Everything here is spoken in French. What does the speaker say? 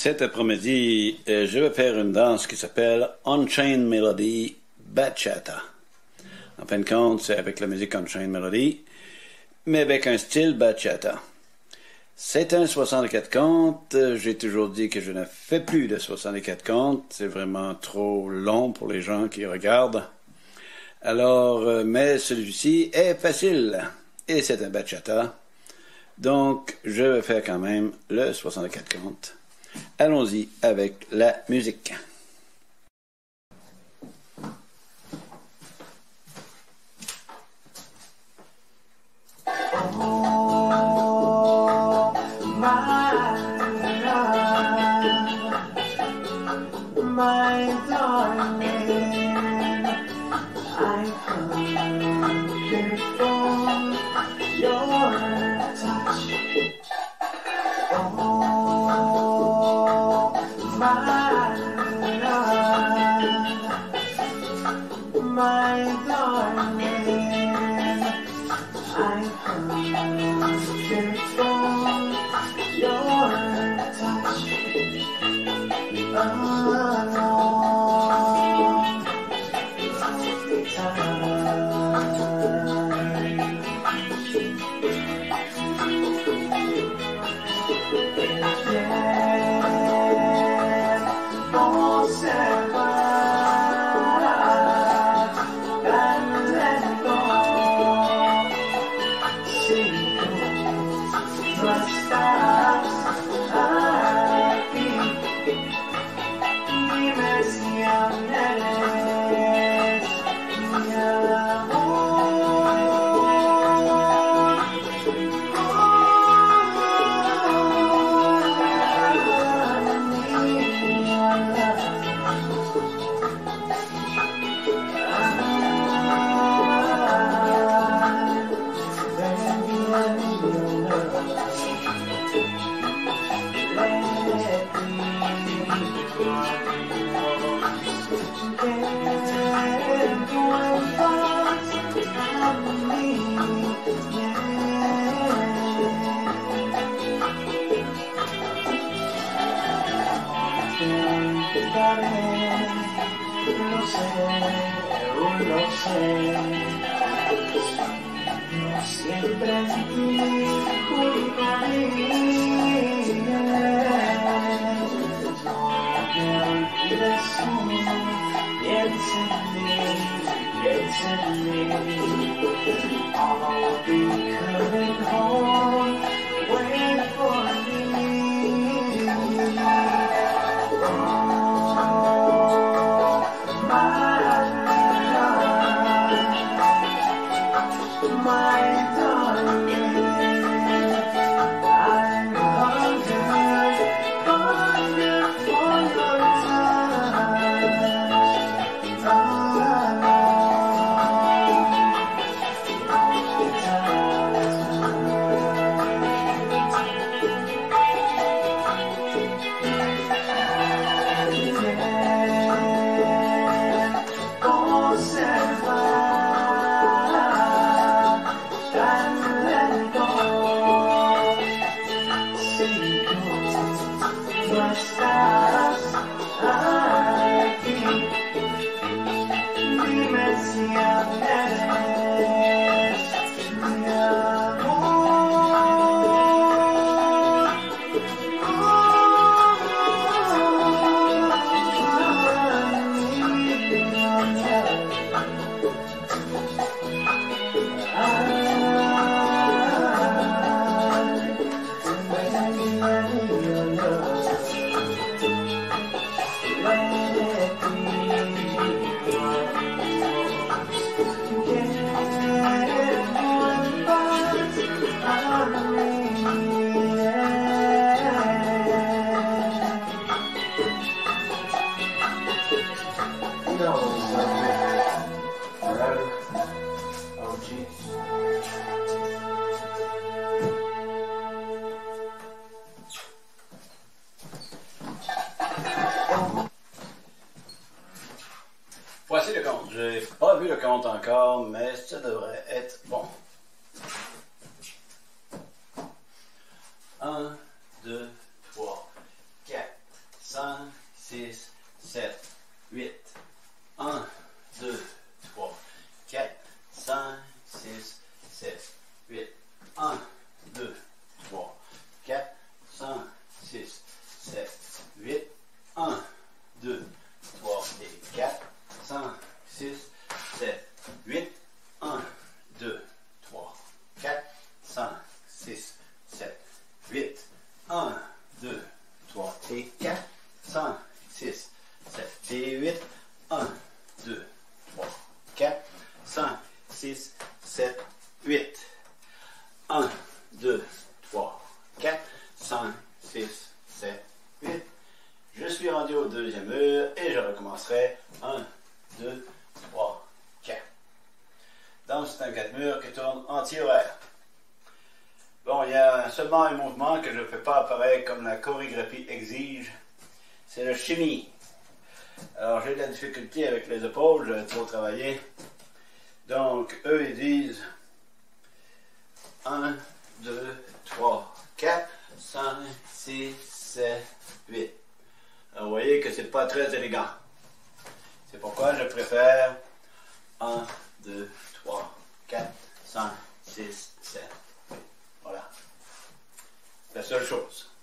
Cet après-midi, je vais faire une danse qui s'appelle Unchained Melody Bachata. En fin de compte, c'est avec la musique Unchained Melody, mais avec un style bachata. C'est un 64 comptes. J'ai toujours dit que je ne fais plus de 64 comptes. C'est vraiment trop long pour les gens qui regardent. Alors, mais celui-ci est facile. Et c'est un bachata. Donc, je vais faire quand même le 64 comptes. Allons-y avec la musique. My darling, I hunger for your touch. Oh, my love, my darling, I hunger for your touch. No siempre en ti culparé. No me olvides tú, piensa en mí. I'll be coming home, wait for me. Oh, my darling, I'm hunger for your Voici le compte. J'ai pas vu le compte encore, mais ça devrait être bon. 1, 2, 3, 4, 5, 6, 7, 8. Je suis rendu au deuxième mur et je recommencerai 1, 2, 3, 4. Donc c'est un 4 murs qui tourne anti-horaire. Bon, il y a seulement un mouvement que je ne fais pas apparaître comme la chorégraphie exige. C'est le shimmy. Alors j'ai de la difficulté avec les épaules, je vais trop travailler. Donc eux ils disent 1, 2, 3, 4, 5, 6, 7, 8. Alors vous voyez que c'est pas très élégant. C'est pourquoi je préfère 1, 2, 3, 4, 5, 6, 7, 8. Voilà. La seule chose.